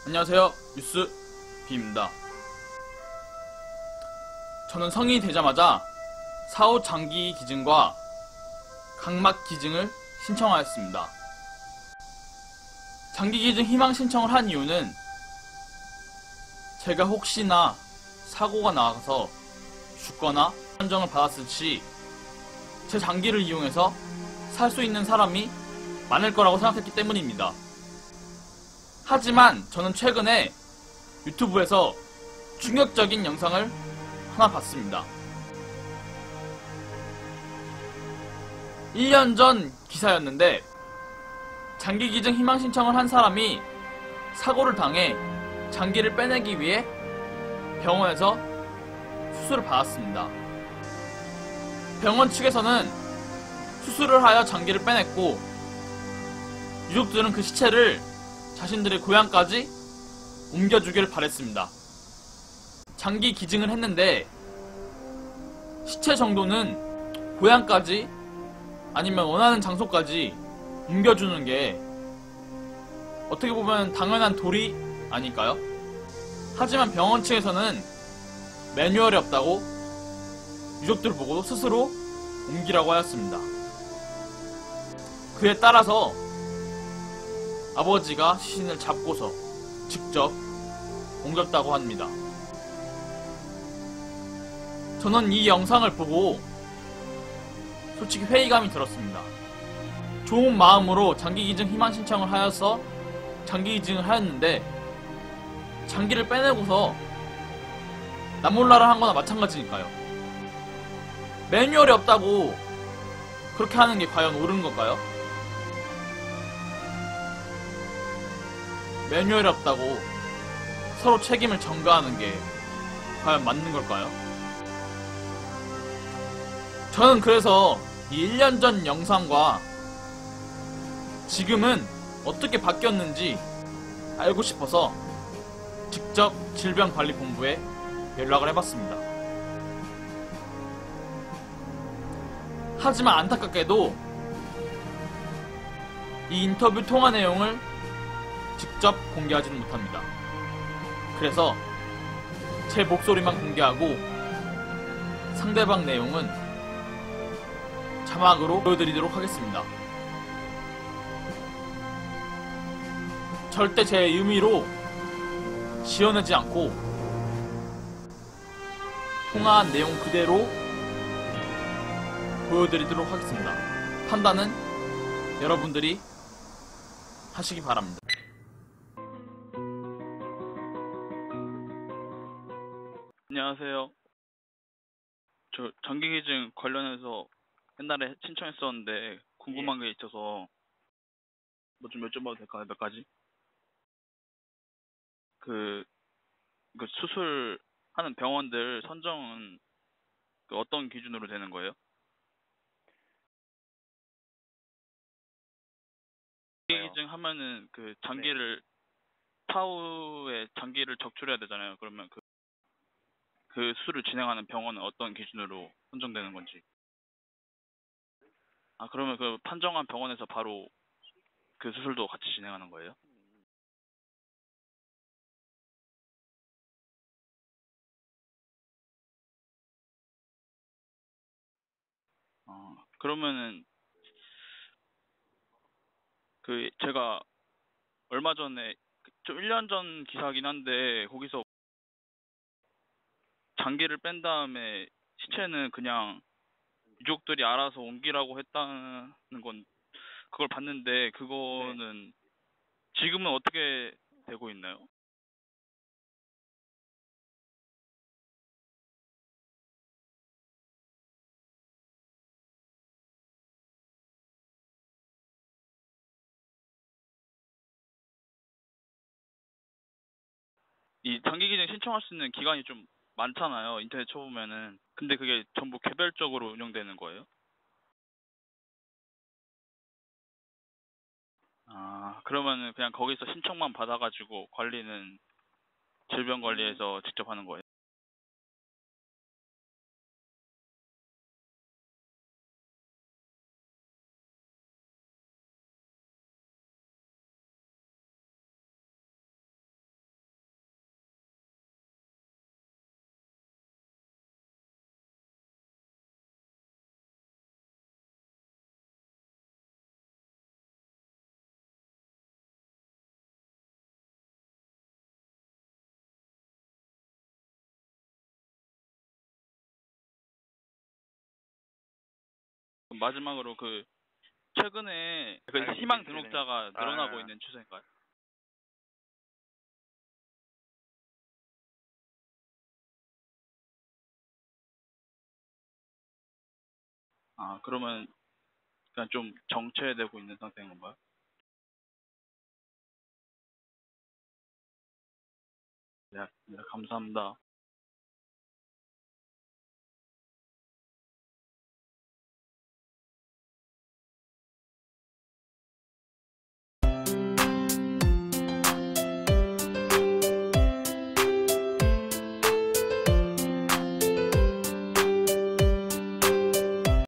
안녕하세요. 뉴스 B입니다. 저는 성인이 되자마자 4호 장기 기증과 각막 기증을 신청하였습니다. 장기 기증 희망 신청을 한 이유는 제가 혹시나 사고가 나서 죽거나 판정을 받았을 시 제 장기를 이용해서 살 수 있는 사람이 많을 거라고 생각했기 때문입니다. 하지만 저는 최근에 유튜브에서 충격적인 영상을 하나 봤습니다. 1년 전 기사였는데 장기 기증 희망 신청을 한 사람이 사고를 당해 장기를 빼내기 위해 병원에서 수술을 받았습니다. 병원 측에서는 수술을 하여 장기를 빼냈고 유족들은 그 시체를 자신들의 고향까지 옮겨주길 바랬습니다. 장기 기증을 했는데 시체 정도는 고향까지 아니면 원하는 장소까지 옮겨주는 게 어떻게 보면 당연한 도리 아닐까요? 하지만 병원 측에서는 매뉴얼이 없다고 유족들을 보고 스스로 옮기라고 하였습니다. 그에 따라서 아버지가 시신을 잡고서 직접 옮겼다고 합니다. 저는 이 영상을 보고 솔직히 회의감이 들었습니다. 좋은 마음으로 장기 기증 희망 신청을 하여서 장기 기증을 하였는데 장기를 빼내고서 나몰라라 한 거나 마찬가지니까요. 매뉴얼이 없다고 그렇게 하는 게 과연 옳은 걸까요? 매뉴얼이 없다고 서로 책임을 전가하는 게 과연 맞는 걸까요? 저는 그래서 이 1년 전 영상과 지금은 어떻게 바뀌었는지 알고 싶어서 직접 질병관리본부에 연락을 해봤습니다. 하지만 안타깝게도 이 인터뷰 통화 내용을 직접 공개하지는 못합니다. 그래서 제 목소리만 공개하고 상대방 내용은 자막으로 보여드리도록 하겠습니다. 절대 제 의미로 지어내지 않고 통화한 내용 그대로 보여드리도록 하겠습니다. 판단은 여러분들이 하시기 바랍니다. 안녕하세요. 저 장기기증 관련해서 옛날에 신청했었는데 궁금한 게 있어서 뭐 좀 여쭤봐도 될까요? 몇 가지? 그, 그 수술하는 병원들 선정은 그 어떤 기준으로 되는 거예요? 장기기증 하면은 그 장기를 차후에 장기를 적출해야 되잖아요. 그러면 그 수술을 진행하는 병원은 어떤 기준으로 선정되는 건지. 아, 그러면 그 판정한 병원에서 바로 그 수술도 같이 진행하는 거예요? 그러면은 그 제가 얼마 전에 좀 1년 전 기사긴 한데 거기서 장기를 뺀 다음에 시체는 그냥 유족들이 알아서 옮기라고 했다는 건 그걸 봤는데 그거는 지금은 어떻게 되고 있나요? 이 장기 기증 신청할 수 있는 기간이 좀 많잖아요. 인터넷 쳐보면은. 근데 그게 전부 개별적으로 운영되는 거예요? 아, 그러면은 그냥 거기서 신청만 받아가지고 관리는 질병관리에서 직접 하는 거예요? 마지막으로 최근에 희망 등록자가 늘어나고 있는 추세인가요? 그러면 그냥 좀 정체되고 있는 상태인 건가요? 네, 감사합니다.